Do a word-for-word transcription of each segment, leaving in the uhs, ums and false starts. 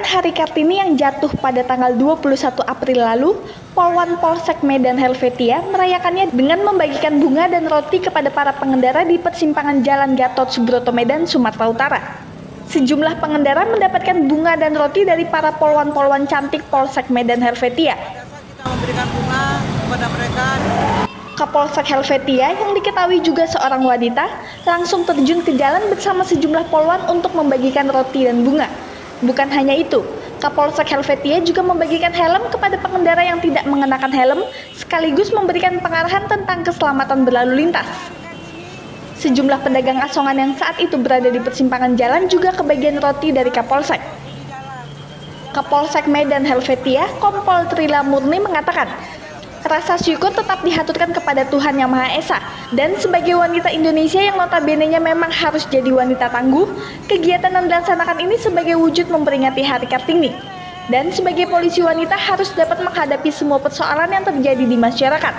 Hari Kartini yang jatuh pada tanggal dua puluh satu April lalu, Polwan Polsek Medan Helvetia merayakannya dengan membagikan bunga dan roti kepada para pengendara di persimpangan Jalan Gatot Subroto Medan, Sumatera Utara. Sejumlah pengendara mendapatkan bunga dan roti dari para polwan-polwan cantik Polsek Medan Helvetia. Kita memberikan bunga kepada mereka. Kapolsek Helvetia yang diketahui juga seorang wanita langsung terjun ke jalan bersama sejumlah polwan untuk membagikan roti dan bunga. Bukan hanya itu, Kapolsek Helvetia juga membagikan helm kepada pengendara yang tidak mengenakan helm, sekaligus memberikan pengarahan tentang keselamatan berlalu lintas. Sejumlah pedagang asongan yang saat itu berada di persimpangan jalan juga kebagian roti dari Kapolsek. Kapolsek Medan Helvetia, Kompol Trila Murni mengatakan, rasa syukur tetap dihaturkan kepada Tuhan Yang Maha Esa, dan sebagai wanita Indonesia yang notabene-nya memang harus jadi wanita tangguh, kegiatan yang dilaksanakan ini sebagai wujud memperingati Hari Kartini. Dan sebagai polisi wanita harus dapat menghadapi semua persoalan yang terjadi di masyarakat.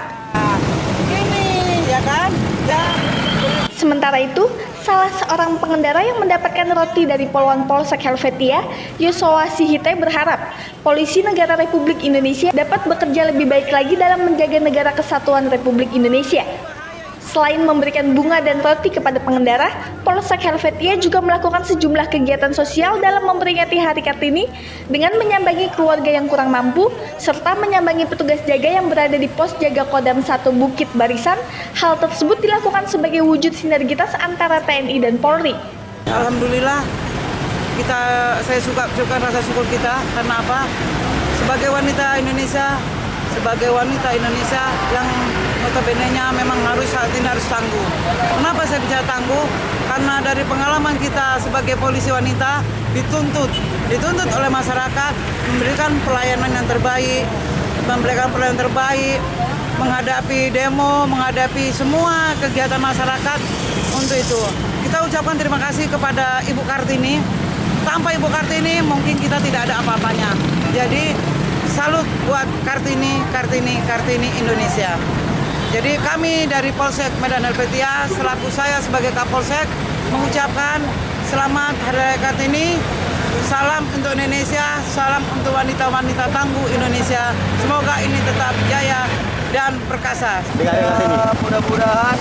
Ini, ya kan? Ya. Sementara itu, salah seorang pengendara yang mendapatkan roti dari Polwan Polsek Helvetia, Yosua Sihite berharap Polisi Negara Republik Indonesia dapat bekerja lebih baik lagi dalam menjaga negara kesatuan Republik Indonesia. Selain memberikan bunga dan roti kepada pengendara, Polsek Helvetia juga melakukan sejumlah kegiatan sosial dalam memperingati Hari Kartini dengan menyambangi keluarga yang kurang mampu, serta menyambangi petugas jaga yang berada di pos jaga Kodam satu Bukit Barisan. Hal tersebut dilakukan sebagai wujud sinergitas antara T N I dan Polri. Alhamdulillah, kita saya suka suka rasa syukur kita karena apa? Sebagai wanita Indonesia, sebagai wanita Indonesia yang notabene-nya memang harus saat ini harus tangguh. Kenapa saya bicara tangguh? Karena dari pengalaman kita sebagai polisi wanita dituntut, dituntut oleh masyarakat memberikan pelayanan yang terbaik, memberikan pelayanan terbaik, menghadapi demo, menghadapi semua kegiatan masyarakat. Untuk itu, kita ucapkan terima kasih kepada Ibu Kartini. Tanpa Ibu Kartini mungkin kita tidak ada apa-apanya. Jadi salut buat Kartini, Kartini, Kartini Indonesia. Jadi kami dari Polsek Medan Helvetia, selaku saya sebagai Kapolsek, mengucapkan selamat Hari Raya Kartini, salam untuk Indonesia, salam untuk wanita-wanita tangguh Indonesia. Semoga ini tetap jaya dan perkasa. Ya, mudah-mudahan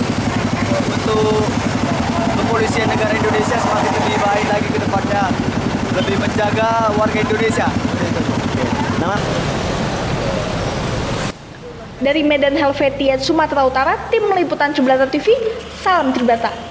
untuk kepolisian negara Indonesia semakin lebih baik lagi ke depannya, lebih menjaga warga Indonesia. Nama? Dari Medan Helvetia, Sumatera Utara, tim Liputan Cibrata T V, salam Cibrata.